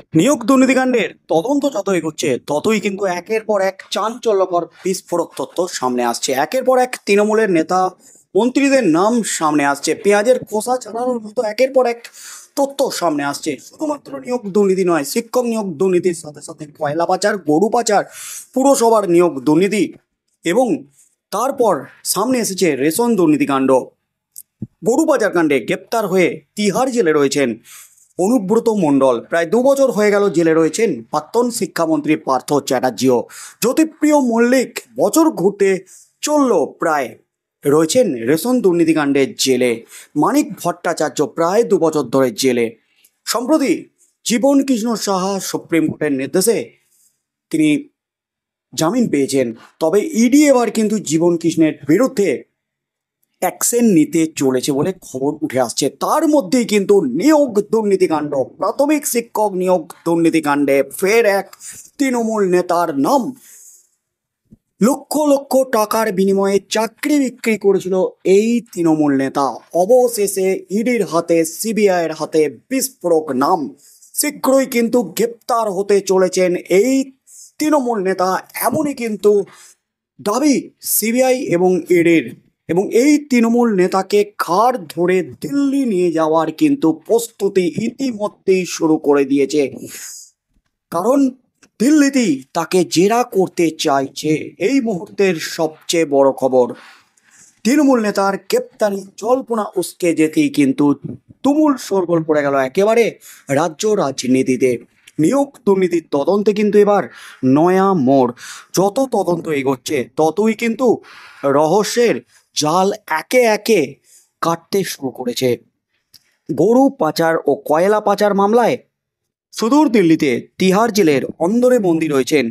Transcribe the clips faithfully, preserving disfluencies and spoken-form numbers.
নিয়োগ দুর্নীতিকাণ্ডের তদন্ত যত এগোচ্ছে ততই কিন্তু একের পর এক চাঞ্চল্যকর বিস্ফোরক তথ্য সামনে আসছে। একের পর এক তৃণমূলের নেতা মন্ত্রীদের নাম সামনে আসছে, পেঁয়াজের খোসা ছাড়ানোর মতো একের পর এক তথ্য সামনে আসছে। শুধুমাত্র নিয়োগ দুর্নীতি নয়, শিক্ষক নিয়োগ দুর্নীতির সাথে সাথে কয়লা পাচার, গরু পাচার, পুরসভার নিয়োগ দুর্নীতি এবং তারপর সামনে এসেছে রেশন দুর্নীতিকাণ্ড। গরু পাচার কাণ্ডে গ্রেপ্তার হয়ে তিহার জেলে রয়েছেন অনুব্রত মণ্ডল। প্রায় দু বছর হয়ে গেল জেলে রয়েছেন প্রাক্তন শিক্ষামন্ত্রী পার্থ চ্যাটার্জিও। জ্যোতিপ্রিয় মল্লিক বছর ঘুরতে চলল, প্রায় রয়েছেন রেশন দুর্নীতিকাণ্ডের জেলে। মানিক ভট্টাচার্য প্রায় দু বছর ধরে জেলে। সম্প্রতি জীবন কৃষ্ণ সাহা সুপ্রিম কোর্টের নির্দেশে তিনি জামিন পেয়েছেন। তবে ইডি এবার কিন্তু জীবন কৃষ্ণের বিরুদ্ধে অ্যাকশন নিতে চলেছে বলে খবর উঠে আসছে। তার মধ্যেই কিন্তু নিয়োগ দুর্নীতিকাণ্ড, প্রাথমিক শিক্ষক নিয়োগ দুর্নীতিকাণ্ডে ফের এক তৃণমূল নেতার নাম। লক্ষ লক্ষ টাকার বিনিময়ে চাকরি বিক্রি করেছিল এই তৃণমূল নেতা। অবশেষে ইডির হাতে, সিবিআইয়ের হাতে বিস্ফোরক নাম। শীঘ্রই কিন্তু গ্রেপ্তার হতে চলেছেন এই তৃণমূল নেতা, এমনই কিন্তু দাবি সিবিআই এবং ইডির। এবং এই তৃণমূল নেতাকে ঘাড় ধরে দিল্লি নিয়ে যাওয়ার কিন্তু প্রস্তুতি ইতিমধ্যেই শুরু করে দিয়েছে, কারণ দিল্লিতেই তাকে জেরা করতে চাইছে। এই মুহূর্তের সবচেয়ে বড় খবর, তৃণমূল নেতার গ্রেপ্তারি জল্পনা উস্কে যেতেই কিন্তু তুমুল শোরগোল পড়ে গেল একেবারে রাজ্য রাজনীতিতে। নিয়োগ দুর্নীতির তদন্তে কিন্তু এবার নয়া মোড়। যত তদন্ত এগোচ্ছে ততই কিন্তু রহস্যের জাল একে একে কাটতে শুরু করেছে। গরু পাচার ও কয়লা পাচার মামলায় সুদূর দিল্লিতে তিহার জেলের অন্দরে বন্দী রয়েছেন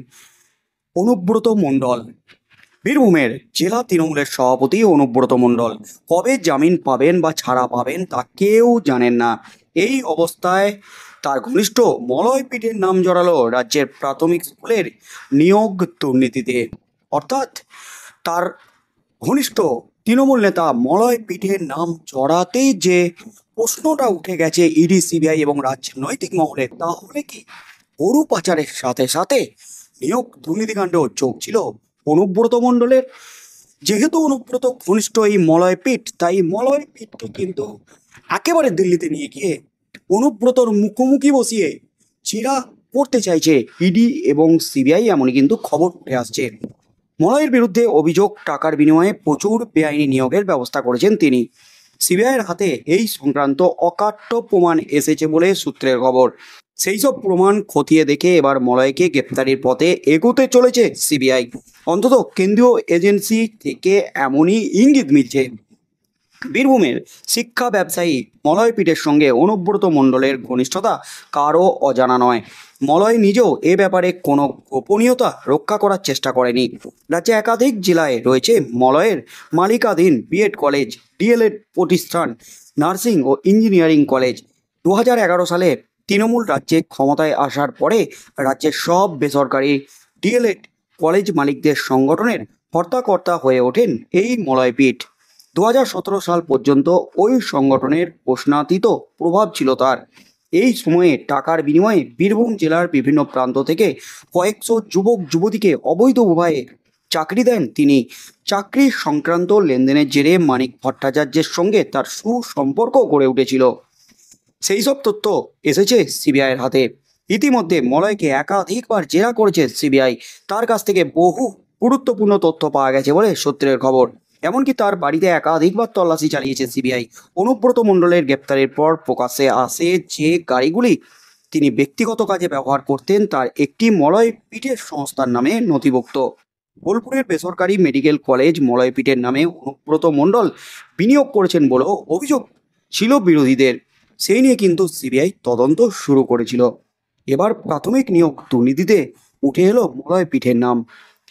অনুব্রত মণ্ডল। বীরভূমের জেলা তৃণমূলের সভাপতি অনুব্রত মণ্ডল কবে জামিন পাবেন বা ছাড়া পাবেন তা কেউ জানেন না। এই অবস্থায় তার ঘনিষ্ঠ মলয় পীঠের নাম জড়ালো রাজ্যের প্রাথমিক স্কুলের নিয়োগ দুর্নীতিতে। অর্থাৎ তার ঘনিষ্ঠ তৃণমূল নেতা মলয় পীঠের নাম জড়াতেই যে প্রশ্নটা উঠে গেছে ইডি, সিবিআই এবং রাজনৈতিক মহলে, তাহলে কি গরু পাচারের সাথে সাথে নিয়োগ দুর্নীতিকাণ্ডেও যোগ ছিল অনুব্রত মণ্ডলের? যেহেতু অনুব্রত ঘনিষ্ঠ এই মলয় পীঠ, তাই মলয় পীঠকে কিন্তু একেবারে দিল্লিতে নিয়ে গিয়ে অনুব্রতর মুখোমুখি বসিয়ে জেরা করতে চাইছে ইডি এবং সিবিআই, এমনই কিন্তু খবর উঠে আসছে। মলয়ের বিরুদ্ধে অভিযোগ, টাকার বিনিময়ে প্রচুর বেআইনি নিয়োগের ব্যবস্থা করেছেন তিনি। সিবিআইয়ের হাতে এই সংক্রান্ত অকাট্য প্রমাণ এসেছে বলে সূত্রের খবর। সেই সব প্রমাণ খতিয়ে দেখে এবার মলয়কে গ্রেপ্তারির পথে এগোতে চলেছে সিবিআই। অন্তত কেন্দ্রীয় এজেন্সি থেকে এমনই ইঙ্গিত মিলছে। বীরভূমের শিক্ষা ব্যবসায়ী মলয় পীঠের সঙ্গে অনুব্রত মণ্ডলের ঘনিষ্ঠতা কারও অজানা নয়। মলয় নিজেও এ ব্যাপারে কোনো গোপনীয়তা রক্ষা করার চেষ্টা করেনি। রাজ্যে একাধিক জেলায় রয়েছে মলয়ের মালিকাধীন বিএড কলেজ, ডিএলএড প্রতিষ্ঠান, নার্সিং ও ইঞ্জিনিয়ারিং কলেজ। দু হাজার এগারো সালে তৃণমূল রাজ্যে ক্ষমতায় আসার পরে রাজ্যের সব বেসরকারি ডিএলএড কলেজ মালিকদের সংগঠনের হর্তাকর্তা হয়ে ওঠেন এই মলয় পীঠ। দু হাজার সতেরো সাল পর্যন্ত ওই সংগঠনের প্রশ্নাতীত প্রভাব ছিল তার। এই সময়ে টাকার বিনিময়ে বীরভূম জেলার বিভিন্ন প্রান্ত থেকে কয়েকশো যুবক যুবতীকে অবৈধ উপায়ে চাকরি দেন তিনি। চাকরি সংক্রান্ত লেনদেনের জেরে মানিক ভট্টাচার্যের সঙ্গে তার সুসম্পর্ক গড়ে উঠেছিল। সেই সব তথ্য এসেছে সিবিআইয়ের হাতে। ইতিমধ্যে মলয়কে একাধিকবার জেরা করেছে সিবিআই। তার কাছ থেকে বহু গুরুত্বপূর্ণ তথ্য পাওয়া গেছে বলে সূত্রের খবর। এমনকি তার বাড়িতে একাধিকবার তল্লাশি চালিয়েছে সিবিআই। অনুব্রত মণ্ডলের গ্রেপ্তারের পর প্রকাশ্যে আসে যে গাড়িগুলি তিনি ব্যক্তিগত কাজে ব্যবহার করতেন তার একটি মলয় পীঠের সংস্থার নামে নথিভুক্ত। বোলপুরের বেসরকারি মেডিকেল কলেজ মলয় পীঠের নামে অনুব্রত মণ্ডল বিনিয়োগ করেছেন বলেও অভিযোগ ছিল বিরোধীদের। সেই নিয়ে কিন্তু সিবিআই তদন্ত শুরু করেছিল। এবার প্রাথমিক নিয়োগ দুর্নীতিতে উঠে এলো মলয় পীঠের নাম।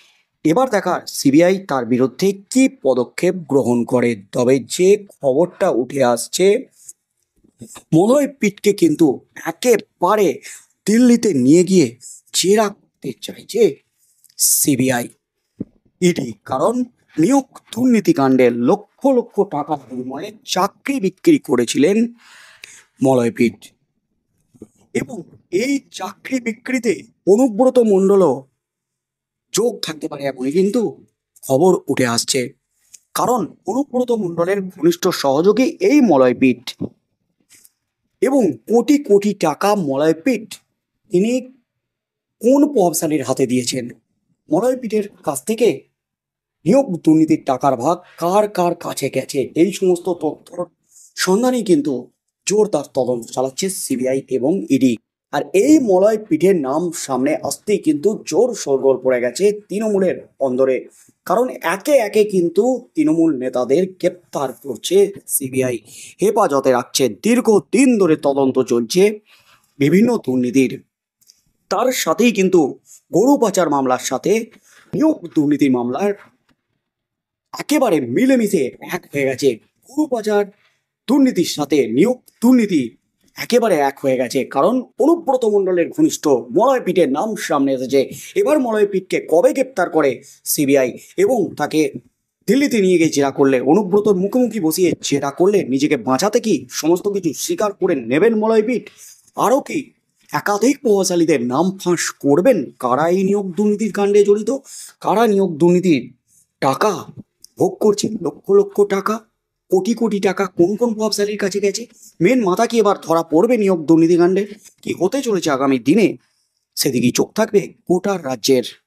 এবার দেখার সিবিআই তার বিরুদ্ধে কি পদক্ষেপ গ্রহণ করে। তবে যে খবরটা উঠে আসছে, মলয় পীঠকে কিন্তু একেবারে দিল্লিতে নিয়ে গিয়ে জেরা করতে চাইছে সিবিআই, ইডি। কারণ নিয়োগ দুর্নীতিকাণ্ডে লক্ষ লক্ষ টাকার বিনিময়ে চাকরি বিক্রি করেছিলেন মলয় পীঠ। এবং এই চাকরি বিক্রিতে অনুব্রত মণ্ডলও যোগ থাকতে পারে এমনই কিন্তু খবর উঠে আসছে। কারণ অনুব্রত মণ্ডলের ঘনিষ্ঠ সহযোগী এই মলয়পীঠ এবং কোটি কোটি টাকা মলয়পীঠ তিনি কোন প্রভাবশালীর হাতে দিয়েছেন, মলয়পীঠের কাছ থেকে নিয়োগ দুর্নীতির টাকার ভাগ কার কার কাছে গেছে, এই সমস্ত তথ্যর সন্ধানেই কিন্তু জোরদার তদন্ত চালাচ্ছে সিবিআই এবং ইডি। আর এই মলয় পীঠের নাম সামনে আসতেই কিন্তু জোর শোরগোল পড়ে গেছে তৃণমূলের অন্দরে। কারণ একে একে কিন্তু তৃণমূল নেতাদের গ্রেপ্তার করছে সিবিআই, হেফাজতে রাখছে, দীর্ঘদিন ধরে তদন্ত চলছে বিভিন্ন দুর্নীতির। তার সাথেই কিন্তু গরু পাচার মামলার সাথে নিয়োগ দুর্নীতির মামলার একেবারে মিলেমিশে এক হয়ে গেছে। গরু পাচার দুর্নীতির সাথে নিয়োগ দুর্নীতি একেবারে এক হয়ে গেছে। কারণ অনুব্রত মণ্ডলের ঘনিষ্ঠ মলয়পীঠের নাম সামনে এসেছে। এবার মলয়পীঠকে কবে গ্রেপ্তার করে সিবিআই এবং তাকে দিল্লিতে নিয়ে গিয়ে জেরা করলে, অনুব্রতর মুখোমুখি বসিয়ে জেরা করলে নিজেকে বাঁচাতে কি সমস্ত কিছু স্বীকার করে নেবেন মলয়পীঠ? আরও কি একাধিক প্রভাবশালীদের নাম ফাঁস করবেন কারা এই নিয়োগ দুর্নীতির কাণ্ডে জড়িত, কারা নিয়োগ দুর্নীতির টাকা ভোগ করছেন, লক্ষ লক্ষ টাকা, কোটি কোটি টাকা কোন কোন প্রভাবশালীর কাছে গেছে? মেন মাথা কি এবার ধরা পড়বে নিয়োগ দুর্নীতিকাণ্ডে? কি হতে চলেছে আগামী দিনে সেদিকেই চোখ থাকবে গোটা রাজ্যের।